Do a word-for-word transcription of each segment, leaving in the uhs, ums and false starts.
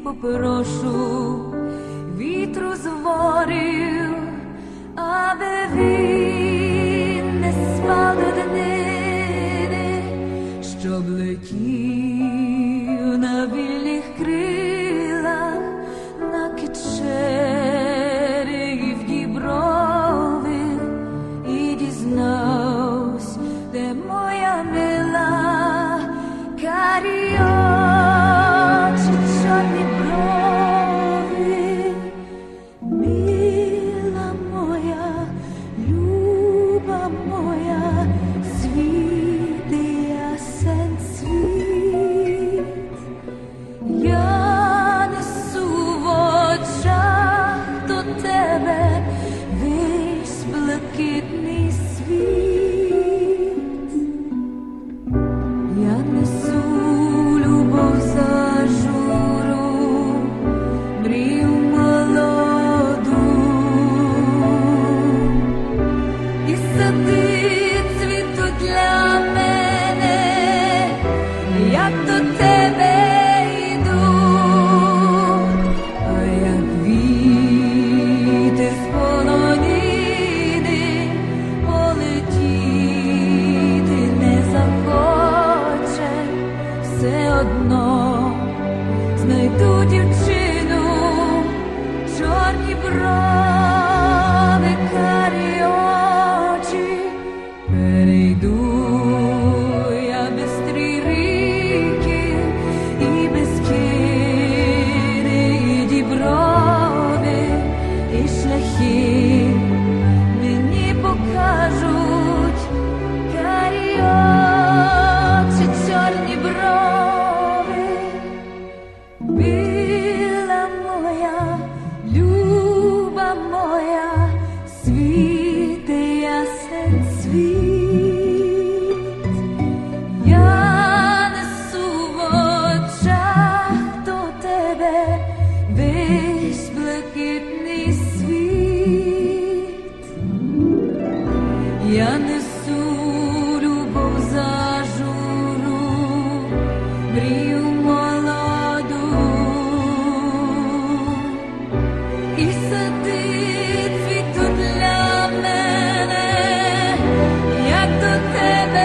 попрошу вітру з ворів, аби він не спалив днини, щоб летів на вільних крилах, на Кечері і в Діброві, і дізнавсь, де моя мила карі очі, чорні брови. Мила моя, люба моя, світи ясен світ. Я несу в очах до тебе весь блакитний світ. Я несу любов зажуру, мрію молоду, і сади цвітуть для мене, як до тебе йдуть, а як вітер з полонини полетіти не захоче, все одно знайду дівчину, чорні брови, карі очі. Перейду я бистрі ріки і без Кири, і Діброви, і шляхи мені покажуть карі очі, чорні брови. Біла моя, люба моя, світи ясен світ. Я несу в очах до тебе весь блакитний світ. Я несу любов зажуру, мрію молоду, і сади цвітуть для мене, як до тебе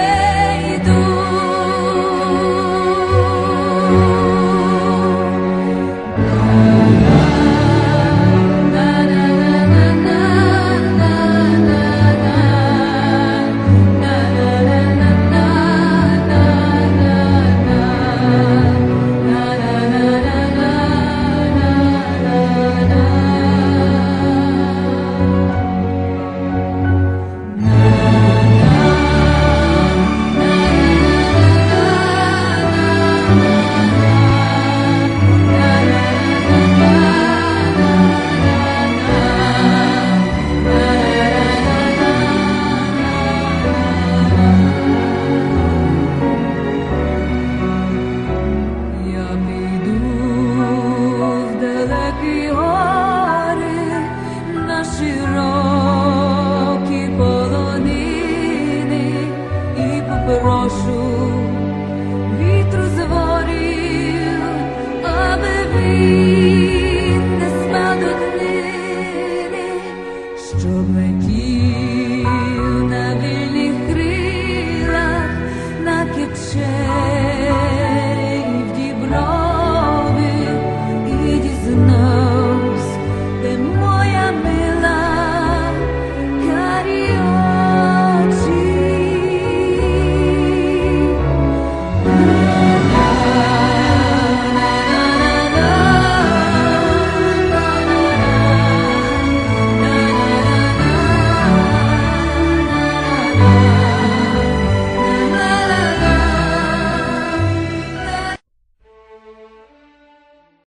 широкі полонини, і попрошу вітру з ворів, аби він